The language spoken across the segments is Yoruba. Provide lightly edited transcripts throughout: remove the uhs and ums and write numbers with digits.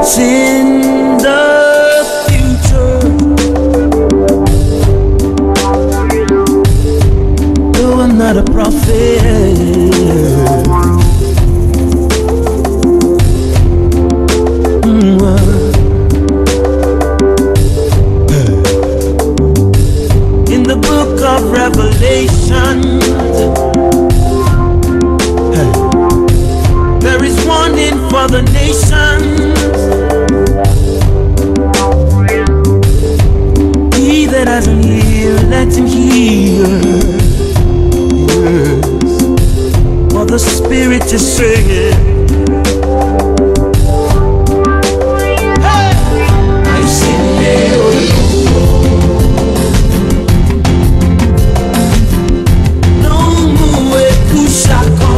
what's in the future. Though I'm not a prophet, in the book of Revelation, there is warning for the nations. He that has an ear, let him hear. Yes. For the Spirit is saying, I've seen it. No more kushako.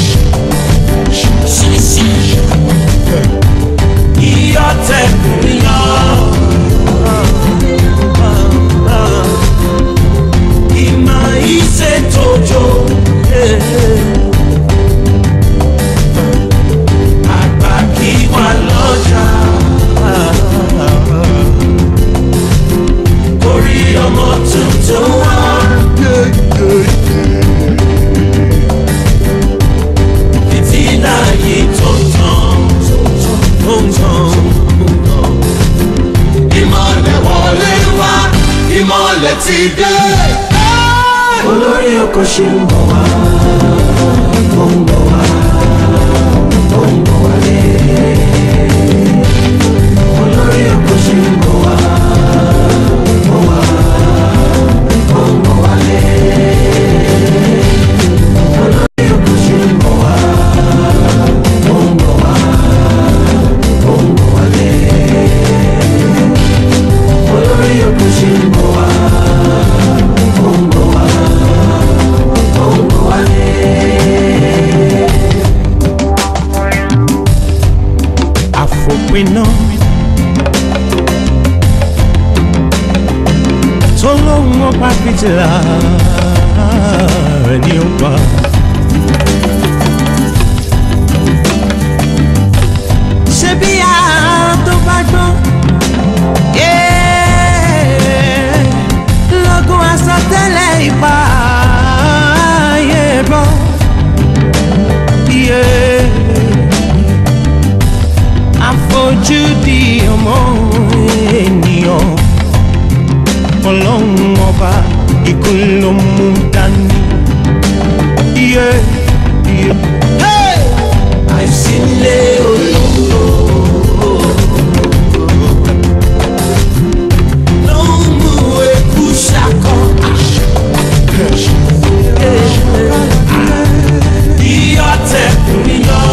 Olori oko ṣe ń bọ̀ wá, ó ń bọ̀ wá, ó ń bọ̀ wálé. Olori oko ṣe ń bọ̀ wá, ó wá, ó ń bọ̀ wálé. Olori oko ṣe ń bọ̀ wá, ó ń bọ̀ wá, ó ń bọ̀ wálé. Olori oko ṣe ń bọ̀ wá. Àfòpiná tó lóhùn ọba fìtílà rẹ̀ ní ọba. Ṣé bí àrùn tó bá gbọ́n lọ́gùn àsọtẹ́lẹ̀ ìpa ayé bọ́. Àfojúdi ọmọ ènìyàn, Ọlọ́run ọba ikú ló mú dání. Àìsílé olóńgbò ló ń mú eku ṣakọ. Iyọ̀ tẹ̀kùn yọ.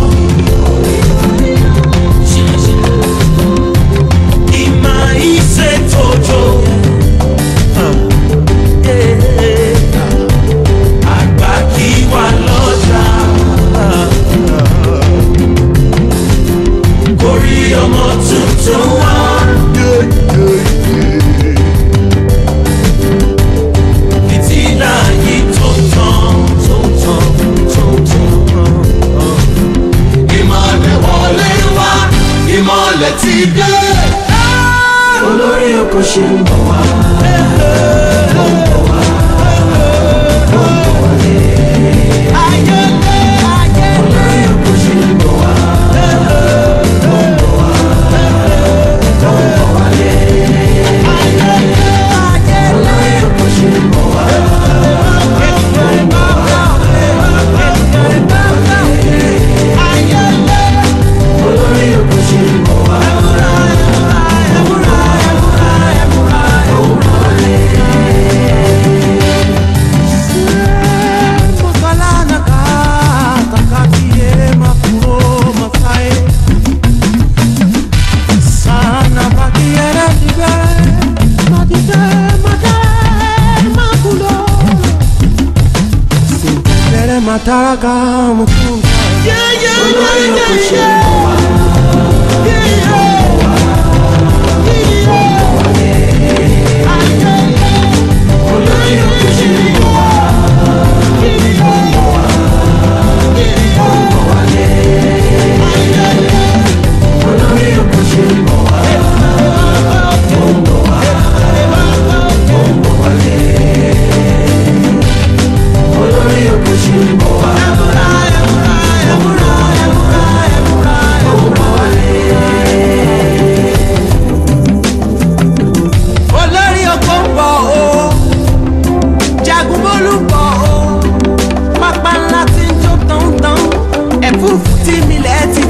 Olori oko ṣe ń bọ̀ wá, ó ń bọ̀ wá, ó ń bọ̀ wálé. Olori oko ṣe ń bọ̀ wá, ó ń bọ̀ wá, ó ń bọ̀ wálé. Olori oko ṣe ń bọ̀ wá, ó ń bọ̀ wá, ó ń bọ̀ wálé. Olori oko ṣe ń bọ̀ wá. Mataraga mukunga, Olori oko ṣe ń bọ̀ wá, Olori oko ṣe ń bọ̀ wá, ó ń bọ̀ wálé. Olori oko tí mi lẹ́ ti